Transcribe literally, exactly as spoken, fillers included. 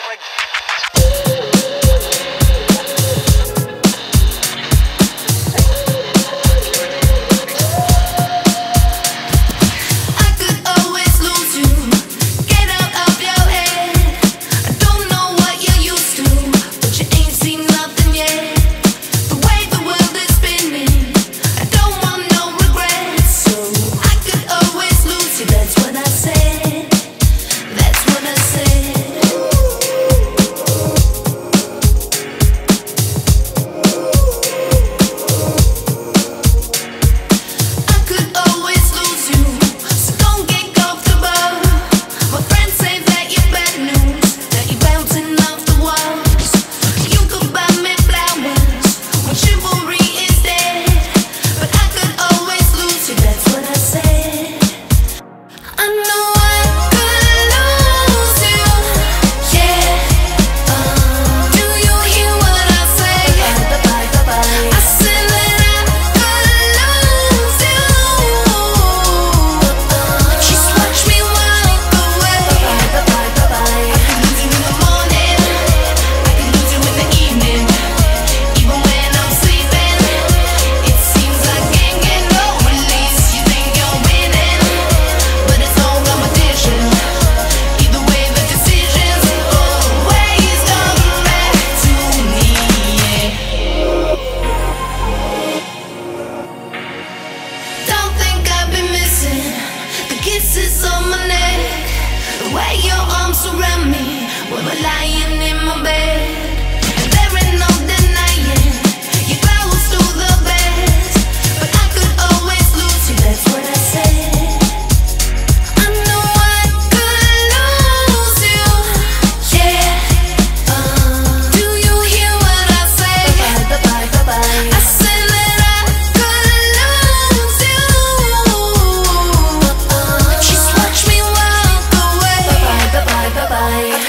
Kisses on my neck, the way your arms surround me when we're lying in my bed. And there ain't no denying you're close to the best, but I could always lose you, that's what I said. I know I could lose you, yeah. uh, Do you hear what I say? Bye bye, bye bye, bye. I said that I could lose you. Just watch me walk away. Bye bye, bye bye, bye bye.